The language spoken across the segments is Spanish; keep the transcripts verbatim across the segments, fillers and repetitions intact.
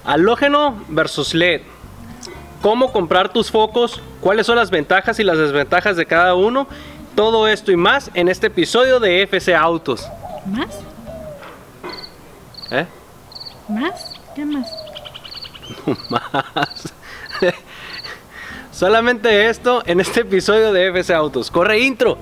Halógeno versus L E D. Cómo comprar tus focos, cuáles son las ventajas y las desventajas de cada uno. Todo esto y más en este episodio de F C Autos. ¿Más? ¿Eh? ¿Más? ¿Qué más? No más. Solamente esto en este episodio de F C Autos. ¡Corre intro!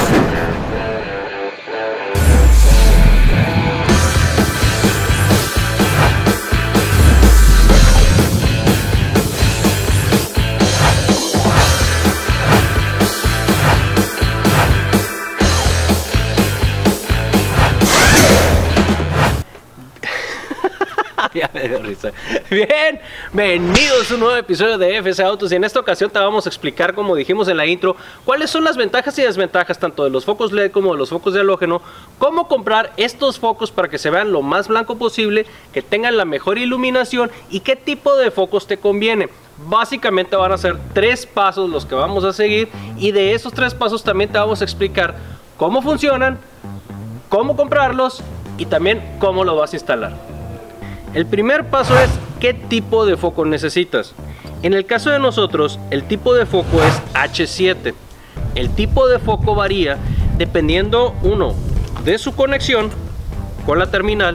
Ya me dio risa. Bien, bienvenidos a un nuevo episodio de F C Autos y en esta ocasión te vamos a explicar, como dijimos en la intro, cuáles son las ventajas y desventajas tanto de los focos L E D como de los focos de halógeno, cómo comprar estos focos para que se vean lo más blanco posible, que tengan la mejor iluminación y qué tipo de focos te conviene. Básicamente van a ser tres pasos los que vamos a seguir y de esos tres pasos también te vamos a explicar cómo funcionan, cómo comprarlos y también cómo lo vas a instalar. El primer paso es qué tipo de foco necesitas. En el caso de nosotros, el tipo de foco es H siete. El tipo de foco varía dependiendo, uno, de su conexión con la terminal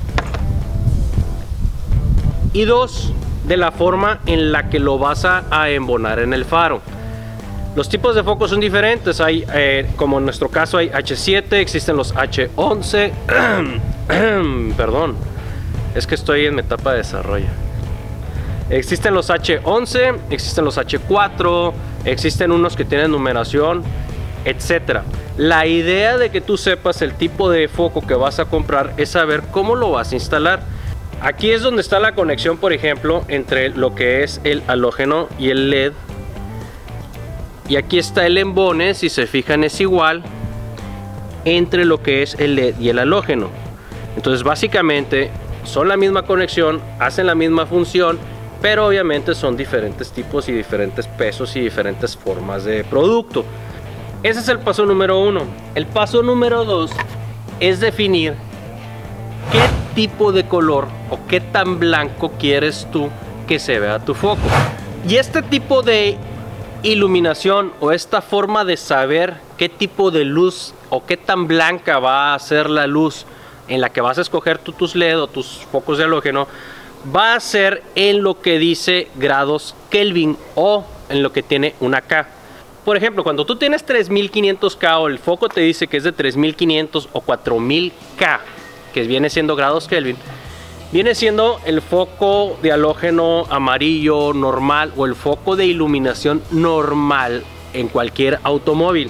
y dos, de la forma en la que lo vas a, a embonar en el faro. Los tipos de focos son diferentes. Hay, eh, como en nuestro caso, hay H siete, existen los H once. Perdón. Es que estoy en mi etapa de desarrollo. Existen los H once, existen los H cuatro, existen unos que tienen numeración, etcétera. La idea de que tú sepas el tipo de foco que vas a comprar es saber cómo lo vas a instalar. Aquí es donde está la conexión, por ejemplo, entre lo que es el halógeno y el L E D. Y aquí está el embone, si se fijan es igual entre lo que es el L E D y el halógeno. Entonces básicamente son la misma conexión, hacen la misma función, pero obviamente son diferentes tipos y diferentes pesos y diferentes formas de producto. Ese es el paso número uno. El paso número dos es definir qué tipo de color o qué tan blanco quieres tú que se vea tu foco. Y este tipo de iluminación o esta forma de saber qué tipo de luz o qué tan blanca va a ser la luz en la que vas a escoger tú tus L E D o tus focos de halógeno va a ser en lo que dice grados Kelvin o en lo que tiene una K. Por ejemplo, cuando tú tienes tres mil quinientos K o el foco te dice que es de tres mil quinientos o cuatro mil K, que viene siendo grados Kelvin, viene siendo el foco de halógeno amarillo normal o el foco de iluminación normal en cualquier automóvil.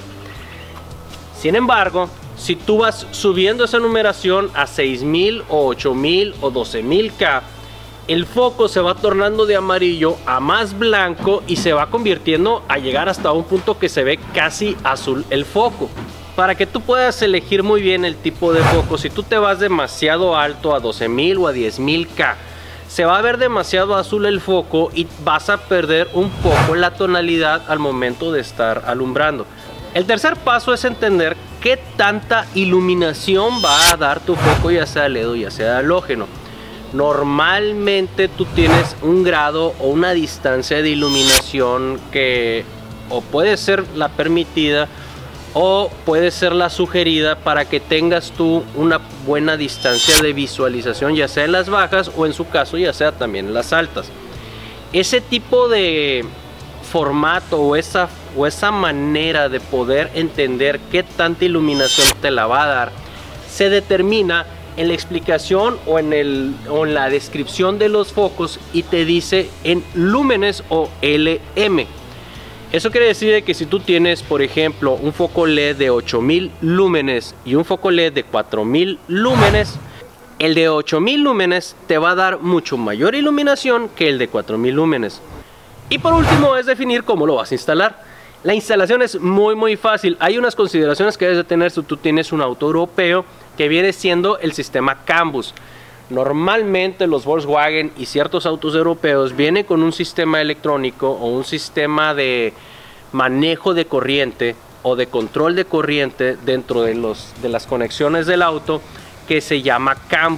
Sin embargo, si tú vas subiendo esa numeración a seis mil o ocho mil o doce mil K, el foco se va tornando de amarillo a más blanco y se va convirtiendo a llegar hasta un punto que se ve casi azul el foco. Para que tú puedas elegir muy bien el tipo de foco, si tú te vas demasiado alto a doce mil o a diez mil K, se va a ver demasiado azul el foco y vas a perder un poco la tonalidad al momento de estar alumbrando. El tercer paso es entender qué tanta iluminación va a dar tu foco, ya sea L E D o ya sea halógeno. Normalmente tú tienes un grado o una distancia de iluminación que o puede ser la permitida o puede ser la sugerida para que tengas tú una buena distancia de visualización, ya sea en las bajas o en su caso ya sea también en las altas. Ese tipo de formato o esa, o esa manera de poder entender qué tanta iluminación te la va a dar se determina en la explicación o en, el, o en la descripción de los focos y te dice en lúmenes o L M. Eso quiere decir que si tú tienes, por ejemplo, un foco L E D de ocho mil lúmenes y un foco L E D de cuatro mil lúmenes, el de ocho mil lúmenes te va a dar mucho mayor iluminación que el de cuatro mil lúmenes. Y por último es definir cómo lo vas a instalar. La instalación es muy muy fácil. Hay unas consideraciones que debes de tener si tú tienes un auto europeo que viene siendo el sistema CAN bus. Normalmente los Volkswagen y ciertos autos europeos vienen con un sistema electrónico o un sistema de manejo de corriente o de control de corriente dentro de, los, de las conexiones del auto que se llama CAN bus.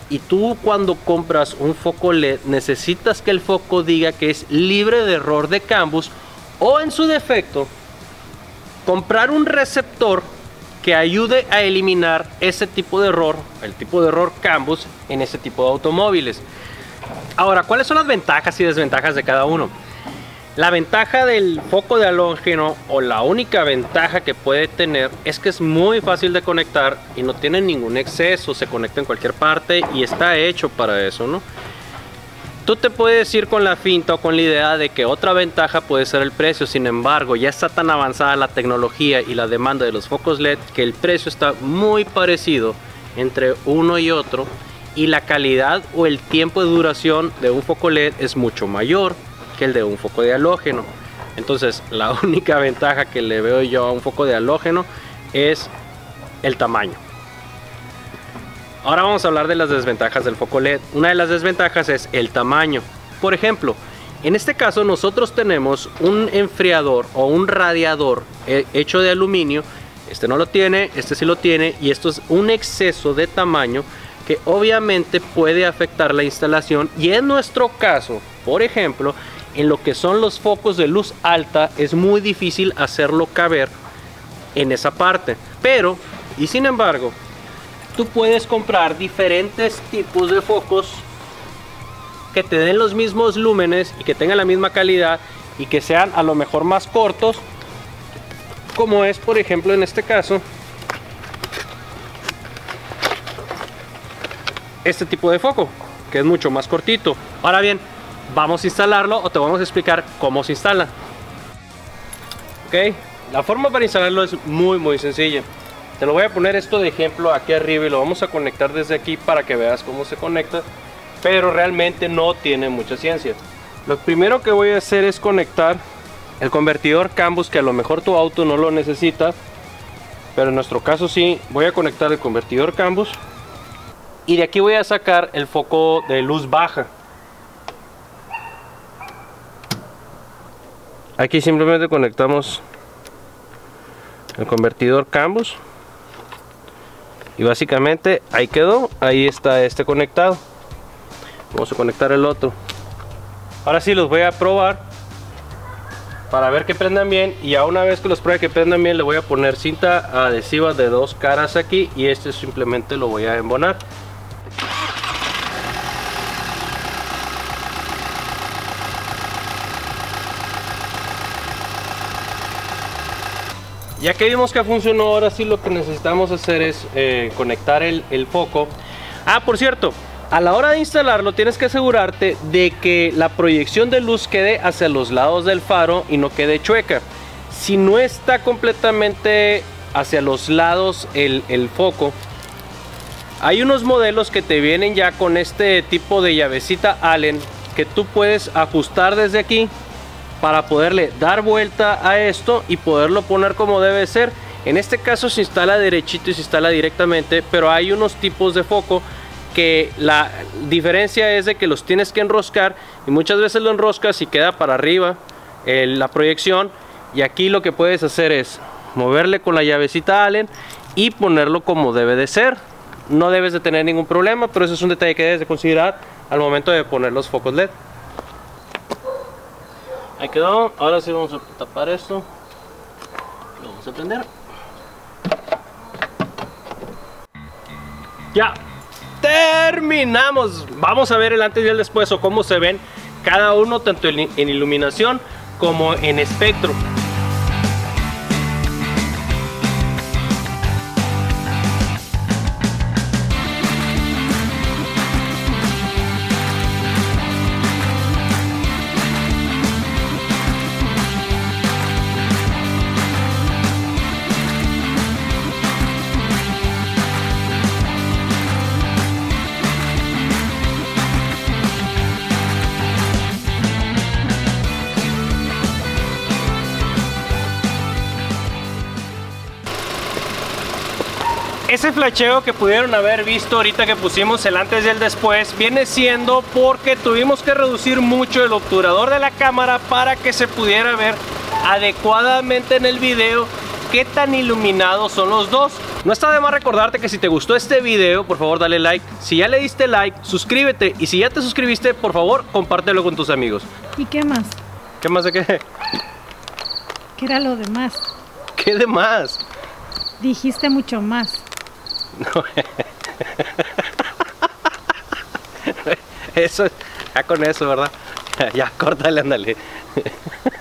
Y tú cuando compras un foco L E D necesitas que el foco diga que es libre de error de CAN-bus, o en su defecto comprar un receptor que ayude a eliminar ese tipo de error, el tipo de error CAN-bus en ese tipo de automóviles. Ahora, ¿cuáles son las ventajas y desventajas de cada uno? La ventaja del foco de halógeno, o la única ventaja que puede tener, es que es muy fácil de conectar y no tiene ningún exceso, se conecta en cualquier parte y está hecho para eso, ¿no? Tú te puedes ir con la finta o con la idea de que otra ventaja puede ser el precio. Sin embargo, ya está tan avanzada la tecnología y la demanda de los focos L E D que el precio está muy parecido entre uno y otro, y la calidad o el tiempo de duración de un foco L E D es mucho mayor que el de un foco de halógeno. Entonces, la única ventaja que le veo yo a un foco de halógeno es el tamaño. Ahora vamos a hablar de las desventajas del foco L E D. Una de las desventajas es el tamaño. Por ejemplo, en este caso nosotros tenemos un enfriador o un radiador hecho de aluminio. Este no lo tiene, este sí lo tiene, y esto es un exceso de tamaño que obviamente puede afectar la instalación. Y en nuestro caso, por ejemplo, en lo que son los focos de luz alta, es muy difícil hacerlo caber en esa parte. Pero, y sin embargo, tú puedes comprar diferentes tipos de focos que te den los mismos lúmenes y que tengan la misma calidad y que sean a lo mejor más cortos, como es por ejemplo en este caso este tipo de foco, que es mucho más cortito. Ahora bien, vamos a instalarlo, o te vamos a explicar cómo se instala. Ok, la forma para instalarlo es muy muy sencilla. Te lo voy a poner esto de ejemplo aquí arriba y lo vamos a conectar desde aquí para que veas cómo se conecta, pero realmente no tiene mucha ciencia. Lo primero que voy a hacer es conectar el convertidor CAN-bus, que a lo mejor tu auto no lo necesita, pero en nuestro caso sí. Voy a conectar el convertidor CAN-bus y de aquí voy a sacar el foco de luz baja. Aquí simplemente conectamos el convertidor CAN-bus y básicamente ahí quedó, ahí está este conectado. Vamos a conectar el otro. Ahora sí los voy a probar para ver que prendan bien, y ya una vez que los pruebe que prendan bien, le voy a poner cinta adhesiva de dos caras aquí, y este simplemente lo voy a embonar. Ya que vimos que funcionó, ahora sí lo que necesitamos hacer es eh, conectar el, el foco. Ah, por cierto, a la hora de instalarlo tienes que asegurarte de que la proyección de luz quede hacia los lados del faro y no quede chueca. Si no está completamente hacia los lados el, el foco, hay unos modelos que te vienen ya con este tipo de llavecita Allen que tú puedes ajustar desde aquí para poderle dar vuelta a esto y poderlo poner como debe ser. En este caso se instala derechito y se instala directamente, pero hay unos tipos de foco que la diferencia es de que los tienes que enroscar, y muchas veces lo enroscas y queda para arriba eh, la proyección, y aquí lo que puedes hacer es moverle con la llavecita Allen y ponerlo como debe de ser. No debes de tener ningún problema, pero eso es un detalle que debes de considerar al momento de poner los focos L E D. Ahí quedó. Ahora sí vamos a tapar esto, lo vamos a prender. Ya terminamos. Vamos a ver el antes y el después, o cómo se ven cada uno, tanto en iluminación como en espectro. Ese flasheo que pudieron haber visto ahorita que pusimos el antes y el después viene siendo porque tuvimos que reducir mucho el obturador de la cámara para que se pudiera ver adecuadamente en el video qué tan iluminados son los dos. No está de más recordarte que si te gustó este video, por favor dale like. Si ya le diste like, suscríbete. Y si ya te suscribiste, por favor, compártelo con tus amigos. ¿Y qué más? ¿Qué más de qué? ¿Qué era lo demás? ¿Qué de más? Dijiste mucho más. No. Eso, ya con eso, ¿verdad? Ya, córtale, ándale.